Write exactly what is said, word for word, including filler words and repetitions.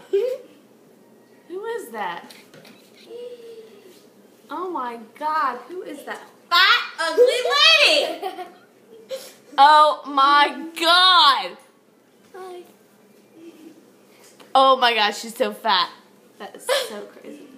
Who is that? Oh my God, who is that fat, ugly lady? Oh my God. Hi. Oh my gosh, she's so fat. That is so crazy.